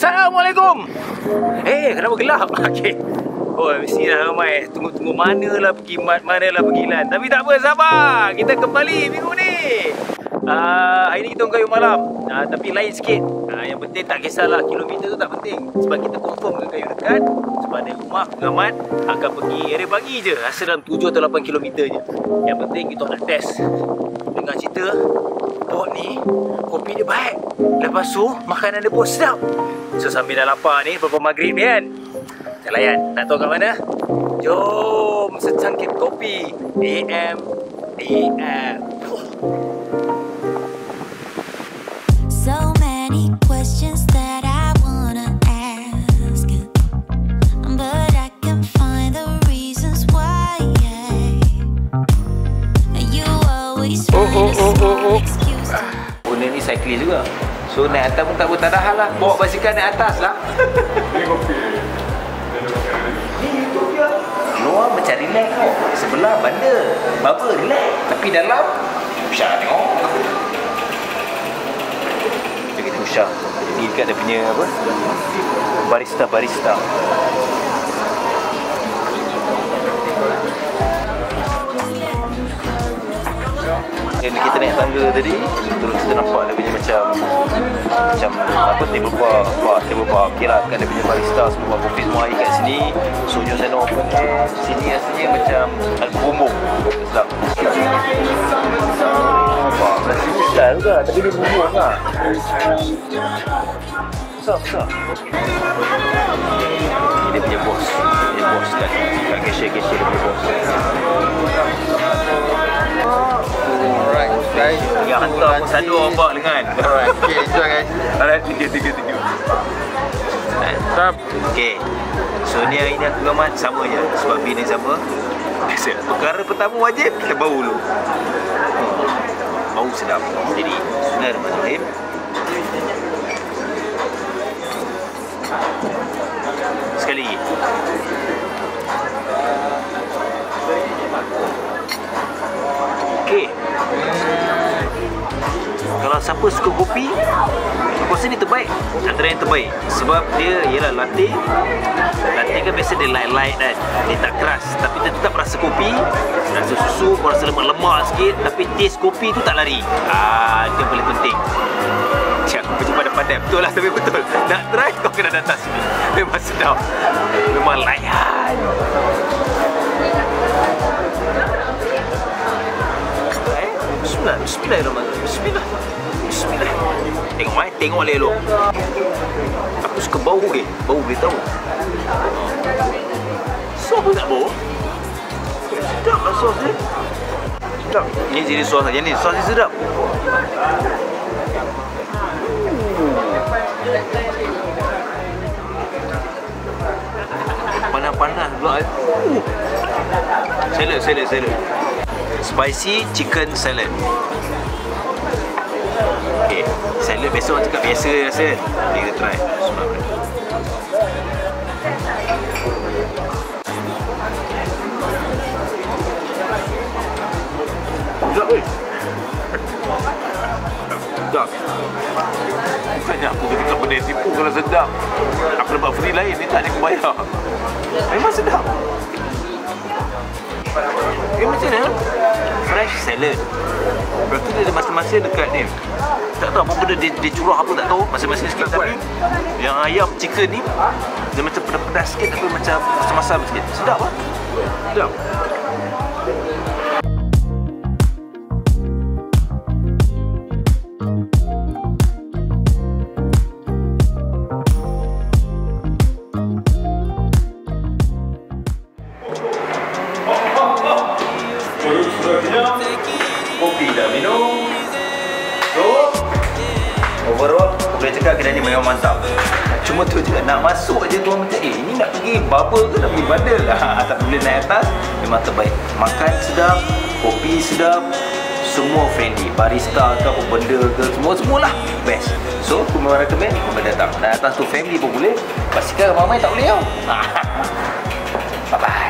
Assalamualaikum. Kenapa gelap? Okey. Oh, mesti dah ramai. Tunggu-tunggu manalah pergi mat, manalah pergi lan. Tapi tak apa, sabar. Kita kembali minggu ni. Hari ni kita kayu malam. Tapi lain sikit. Yang penting tak kisahlah, kilometer tu tak penting. Sebab kita confirm ke kayu dekat. Sebab dari rumah pengamat akan pergi area pagi je. Rasa dalam 7 atau 8 kilometer je. Yang penting kita nak test. Dengar cerita bot ni kopi dia baik. Lepas tu makanan dia pun sedap. So sambil dah lapar ni, berapa maghrib ni kan, kita layan. Nak tahu kat mana? Jom secangkir kopi AM. So many questions that I wanna ask, but I can't find the reasons why. You always find a small excuse to... Bunda ni cyclist juga. So naik atas pun tak ada hal lah. Bawa basikal naik atas lah. Ini kopi. Ni kopi lah. Luar macam relax tau. Sebelah bandar. Baba relax. Tapi dalam Usha tengok. Jadi kita Usha. Ni dekat dia punya apa, Barista. Dan kita naik tangga tadi, terus kita nampak dia punya macam apa, table bar. Kira kan dia punya barista semua kopi semua air kat sini. Sunyo sana open air. Sini rasanya macam bumbung. Sedap. Rasa style juga, tapi dia bumbung lah. Besar. Ini dia punya bos. Dia bos kat cashier dia punya bos. Alright guys. Yang hantar pun sadu orang bawa lengan. Alright, okay, enjoy guys. Alright, 3. Stop. Okay. So ni hari ni aku gamat sama je. Sebab bin ni sama. Biasa. Perkara pertama wajib kita bau dulu. Bau sedap. Jadi Bismillahirrahmanirrahim. Sekali lagi. Okay. Kalau siapa suka kopi, aku rasa ni terbaik. Antara yang terbaik. Sebab dia ialah latte. Latte kan biasa dia light kan. Dia tak keras. Tapi dia tetap rasa kopi. Rasa susu pun rasa lemak-lemak sikit. Tapi taste kopi tu tak lari. Itu yang paling penting. Aku macam pandai-pandai. Betul lah, tapi betul. Nak try, kau kena datang sini. Memang sedap. Memang layan. Bismillah. Tengok elok. Aku suka bau ke? Bau boleh tahu. Sos pun tak bau. Sedap lah sos ni. Sedap. Ni jenis sos saja ni. Sos ni sedap. Panas-panas pula. Salad. Spicy chicken salad. Okay, salad biasa orang cakap biasa rasa. Jadi kita try. Sedap weh. Sedap. Bukannya aku ketika benda tipu kalau sedap. Aku dapat free lain, ni tak ada aku bayar. Memang sedap. Macam mana? Fresh salad. Lepas tu dia ada masa-masa dekat ni. Tak tahu apa benda dia curah apa tak tahu. Masa-masa sikit tapi yang ayam chicken ni dia macam pedas-pedas sikit tapi macam masam-masam sikit. Sedap lah. Sedap. Kopi dah minum. So overall aku boleh cakap kedai ni memang mantap. Cuma tu je nak masuk je tu macam ini nak pergi bubble ke nak pergi bandar lah. Tak boleh naik atas. Memang terbaik. Makan sedap, kopi sedap, semua friendly. Barista ke apa benda ke semualah best. So aku memang recommend kau datang. Naik atas tu family pun boleh. Basikal ramai tak boleh tau. Bye bye.